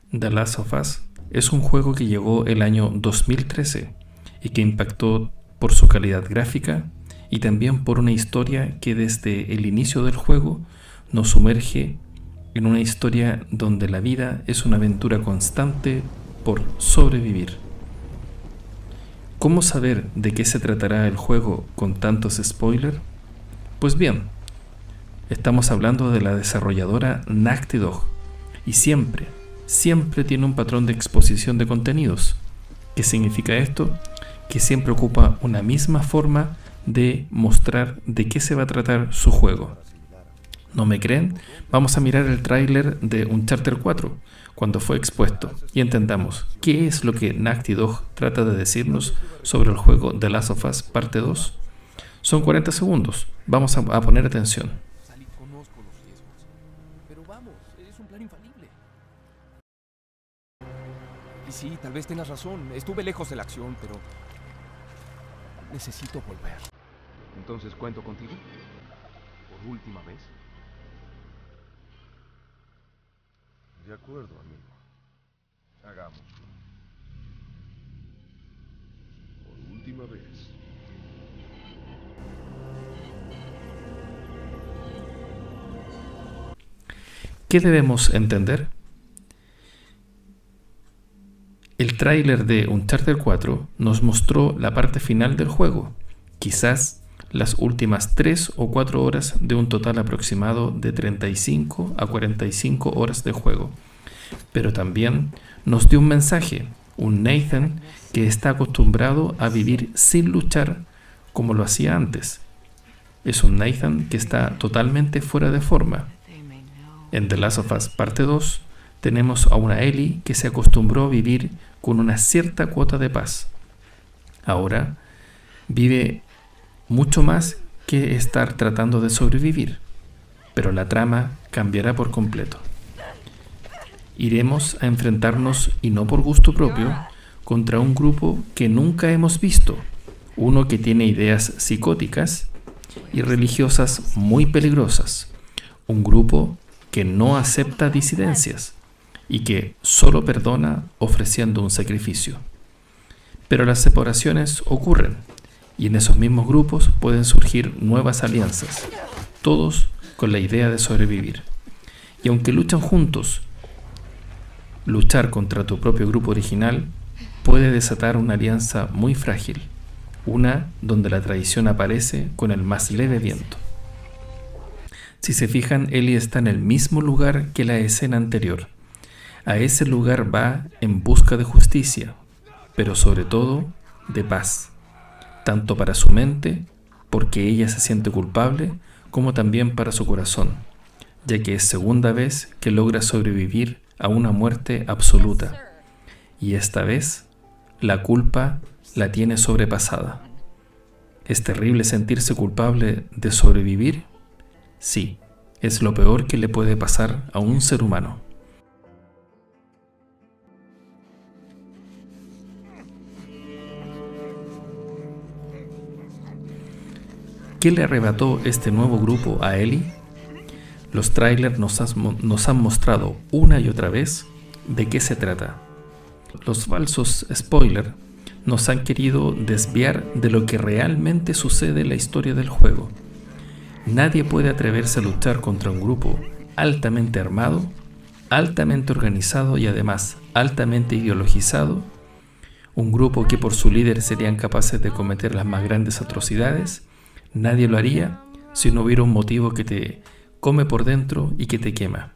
The Last of Us es un juego que llegó el año 2013 y que impactó por su calidad gráfica y también por una historia que desde el inicio del juego nos sumerge en una historia donde la vida es una aventura constante por sobrevivir. ¿Cómo saber de qué se tratará el juego con tantos spoilers? Pues bien, estamos hablando de la desarrolladora Naughty Dog y siempre tiene un patrón de exposición de contenidos. ¿Qué significa esto? Que siempre ocupa una misma forma de mostrar de qué se va a tratar su juego. ¿No me creen? Vamos a mirar el tráiler de Uncharted 4 cuando fue expuesto y entendamos qué es lo que Naughty Dog trata de decirnos sobre el juego The Last of Us Parte 2. Son 40 segundos. Vamos a poner atención. Conozco los riesgos, pero vamos, es un plan infalible. Y sí, tal vez tengas razón. Estuve lejos de la acción, pero necesito volver. Entonces, ¿cuento contigo? ¿Por última vez? De acuerdo, amigo. Hagámoslo. Por última vez. ¿Qué debemos entender? El tráiler de Uncharted 4 nos mostró la parte final del juego, quizás las últimas 3 o 4 horas de un total aproximado de 35 a 45 horas de juego. Pero también nos dio un mensaje, un Nathan que está acostumbrado a vivir sin luchar como lo hacía antes. Es un Nathan que está totalmente fuera de forma. En The Last of Us Parte 2 tenemos a una Ellie que se acostumbró a vivir con una cierta cuota de paz. Ahora vive mucho más que estar tratando de sobrevivir, pero la trama cambiará por completo. Iremos a enfrentarnos, y no por gusto propio, contra un grupo que nunca hemos visto, uno que tiene ideas psicóticas y religiosas muy peligrosas, un grupo que no acepta disidencias y que solo perdona ofreciendo un sacrificio. Pero las separaciones ocurren y en esos mismos grupos pueden surgir nuevas alianzas, todos con la idea de sobrevivir. Y aunque luchan juntos, luchar contra tu propio grupo original puede desatar una alianza muy frágil, una donde la traición aparece con el más leve viento. Si se fijan, Ellie está en el mismo lugar que la escena anterior. A ese lugar va en busca de justicia, pero sobre todo de paz, tanto para su mente, porque ella se siente culpable, como también para su corazón, ya que es segunda vez que logra sobrevivir a una muerte absoluta, y esta vez la culpa la tiene sobrepasada. ¿Es terrible sentirse culpable de sobrevivir? Sí, es lo peor que le puede pasar a un ser humano. ¿Qué le arrebató este nuevo grupo a Ellie? Los trailers nos han mostrado una y otra vez de qué se trata. Los falsos spoilers nos han querido desviar de lo que realmente sucede en la historia del juego. Nadie puede atreverse a luchar contra un grupo altamente armado, altamente organizado y además altamente ideologizado, un grupo que por su líder serían capaces de cometer las más grandes atrocidades. Nadie lo haría si no hubiera un motivo que te come por dentro y que te quema.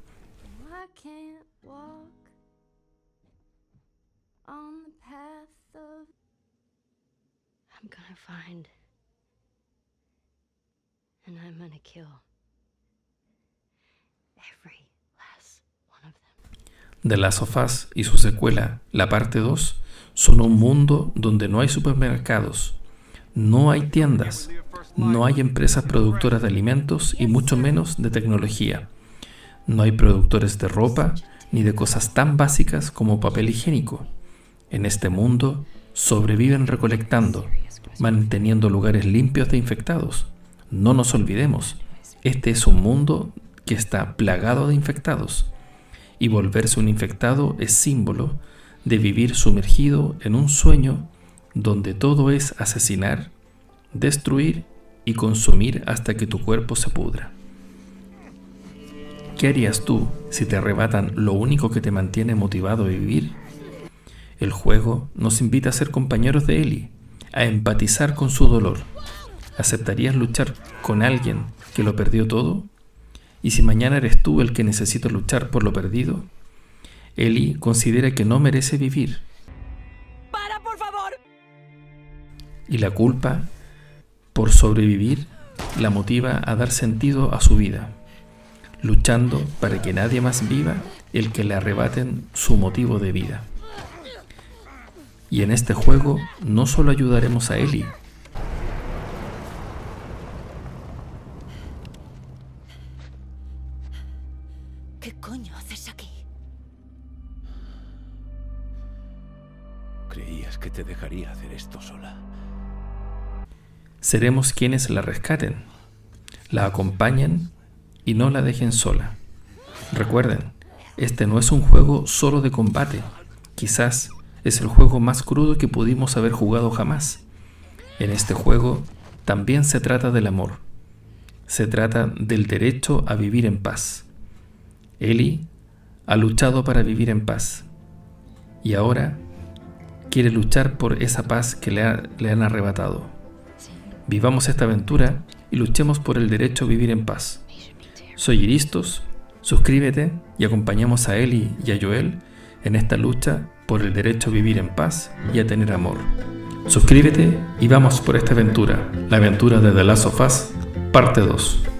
The Last of Us y su secuela, la parte 2, son un mundo donde no hay supermercados, no hay tiendas, no hay empresas productoras de alimentos y mucho menos de tecnología. No hay productores de ropa ni de cosas tan básicas como papel higiénico. En este mundo sobreviven recolectando, manteniendo lugares limpios de infectados. No nos olvidemos, este es un mundo que está plagado de infectados. y volverse un infectado es símbolo de vivir sumergido en un sueño donde todo es asesinar, destruir y consumir hasta que tu cuerpo se pudra. ¿Qué harías tú si te arrebatan lo único que te mantiene motivado a vivir? El juego nos invita a ser compañeros de Ellie, a empatizar con su dolor. ¿Aceptarías luchar con alguien que lo perdió todo? ¿Y si mañana eres tú el que necesita luchar por lo perdido? Ellie considera que no merece vivir. ¡Para, por favor! Y la culpa por sobrevivir la motiva a dar sentido a su vida, luchando para que nadie más viva el que le arrebaten su motivo de vida. Y en este juego no solo ayudaremos a Ellie. ¿Qué coño haces aquí? Creías que te dejaría hacer esto sola. Seremos quienes la rescaten, la acompañen y no la dejen sola. Recuerden, este no es un juego solo de combate. Quizás es el juego más crudo que pudimos haber jugado jamás. En este juego también se trata del amor. Se trata del derecho a vivir en paz. Ellie ha luchado para vivir en paz y ahora quiere luchar por esa paz que le han arrebatado. Vivamos esta aventura y luchemos por el derecho a vivir en paz. Soy Iristos, suscríbete y acompañemos a Ellie y a Joel en esta lucha por el derecho a vivir en paz y a tener amor. Suscríbete y vamos por esta aventura, la aventura de The Last of Us, parte 2.